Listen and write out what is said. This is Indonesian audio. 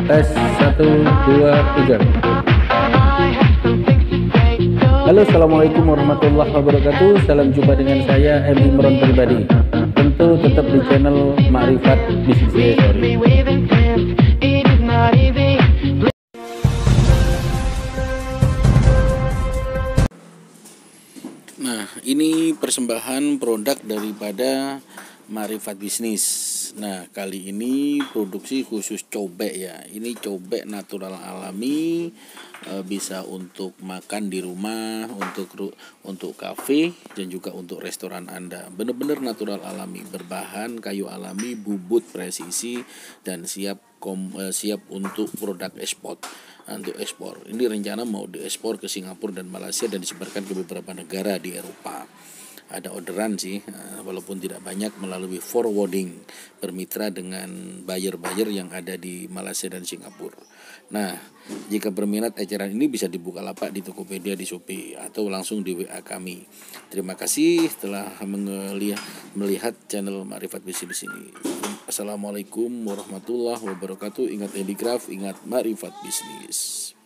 Tes 1, 2, 3. Halo, assalamualaikum warahmatullahi wabarakatuh. Salam jumpa dengan saya M. Imron pribadi. Tentu tetap di channel Ma'rifat Bisnis. Nah, ini persembahan produk daripada Ma'rifat Bisnis. Nah, kali ini produksi khusus cobek ya. Ini cobek natural alami, bisa untuk makan di rumah, untuk kafe dan juga untuk restoran Anda. Benar-benar natural alami, berbahan kayu alami, bubut presisi dan siap untuk produk ekspor. Untuk ekspor, ini rencana mau diekspor ke Singapura dan Malaysia dan disebarkan ke beberapa negara di Eropa. Ada orderan sih, walaupun tidak banyak, melalui forwarding, bermitra dengan buyer-buyer yang ada di Malaysia dan Singapura. Nah, jika berminat eceran ini bisa dibuka lapak di Tokopedia, di Shopee, atau langsung di WA kami. Terima kasih telah melihat channel Ma'rifat Bisnis ini. Assalamualaikum warahmatullahi wabarakatuh. Ingat handicraft, ingat Ma'rifat Bisnis.